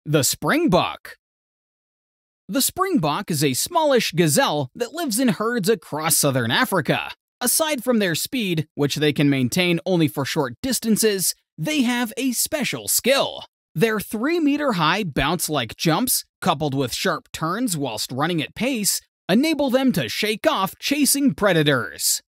The Springbok. The Springbok is a smallish gazelle that lives in herds across southern Africa. Aside from their speed, which they can maintain only for short distances, they have a special skill. Their 3-meter-high bounce-like jumps, coupled with sharp turns whilst running at pace, enable them to shake off chasing predators.